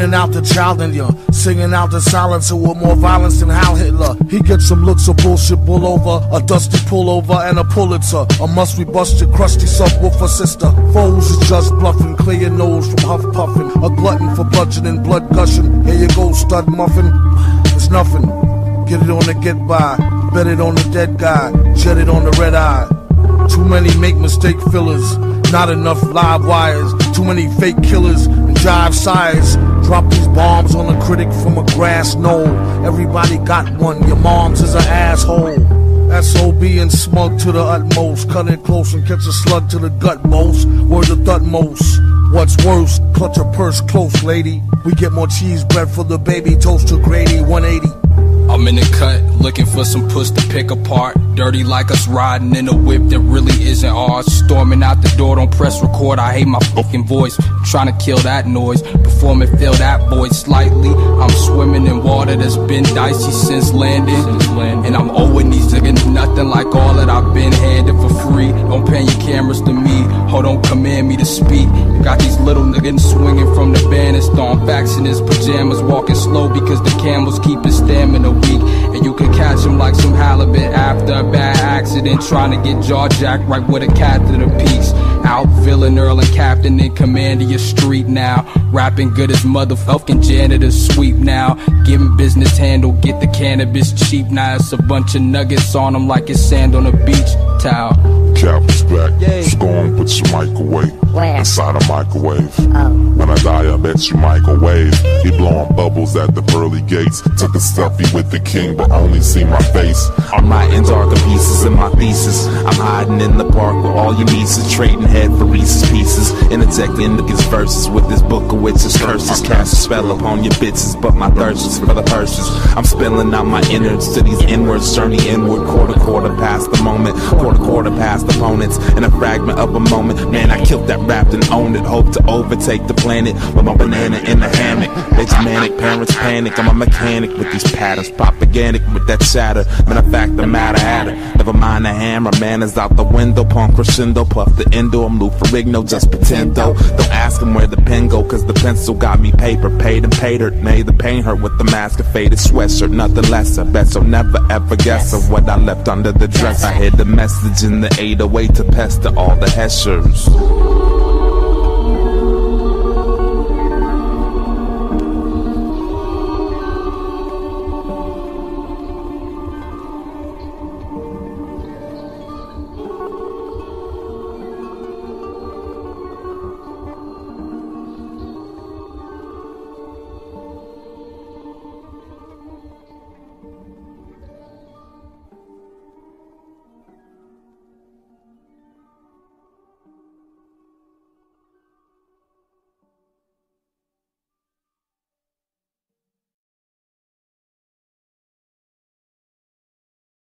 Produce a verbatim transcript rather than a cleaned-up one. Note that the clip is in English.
bringing out the child in you, singing out the silencer with more violence than Heil Hitler. He gets some looks of bullshit bull over, a dusty pullover and a Pulitzer, a must we bust your crusty subwoofer sister. Foes is just bluffing, clear your nose from huff puffing, a glutton for bludgeoning, blood gushing. Here you go, stud muffin. It's nothing. Get it on the get by, bet it on the dead guy, jet it on the red eye. Too many make mistake fillers, not enough live wires. Too many fake killers and jive sires. Drop these bombs on a critic from a grass knoll. Everybody got one, your mom's is an asshole. S O B and smug to the utmost. Cut it close and catch a slug to the gut most. Word of utmost. What's worse, clutch a purse close, lady. We get more cheese bread for the baby, toast to Grady, one eighty. I'm in the cut, looking for some puss to pick apart. Dirty like us riding in a whip that really isn't ours. Storming out the door, don't press record, I hate my fucking voice. Trying to kill that noise, perform and feel that voice slightly. I'm swimming in water that's been dicey since landing. And I'm owing these niggas nothing like all that I've been handed for free. Don't pan your cameras to me, or don't command me to speak. Got these little niggas swinging from the banister, facts in his pajamas, walking slow because the camels keep his stamina weak. And you can catch him like some halibut after a bad accident, trying to get jaw jacked right with a cat to the peaks. Out villain, Earl and captain in command of your street now. Rapping good as motherfucking janitors sweep now. Giving business handle, get the cannabis cheap. Now it's a bunch of nuggets on them like it's sand on a beach towel. Cap is back, just go on, put your microwave Where? inside a microwave. Oh. When I die, I bet you microwave. He blowing bubbles at the pearly gates. Took a selfie with the king, but only see my face. I'm writing darker pieces in my thesis. I'm hiding in the park with all your nieces, trading head for Reese's Pieces. Interjecting niggas verses with this book of witches curses. Cast a spell upon your bitches, but my thirst is for the purses. I'm spilling out my innards to these inwards, journey inward. Quarter quarter past the moment, quarter quarter past opponents. In a fragment of a moment, man, I killed that rap and owned it. Hope to overtake the planet with my banana in the hammock. They manic, parents panic. I'm a mechanic with these patterns, propagandic with that chatter. Matter of fact, the matter had it. Never mind the hammer, man is out the window. Punk crescendo, puff the endo. I'm Lou Ferrigno, just pretend though. Don't ask him where the pen go, cause the pencil got me paper. Paid and paid her, made the pain hurt with the mask of faded sweatshirt. Nothing less, I bet you'll never ever guess of what I left under the dress. I hid the message in the eight oh eight to pester all the Heshers.